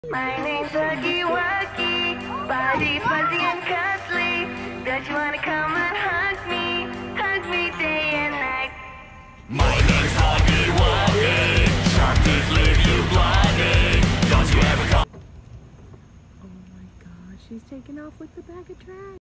My name's Huggy Wuggy, body fuzzy and cuddly. Don't you wanna come and hug me day and night? My name's Huggy Wuggy, sharp teeth leave you bloody. Don't you ever call. Oh my gosh, she's taking off with the bag of trash.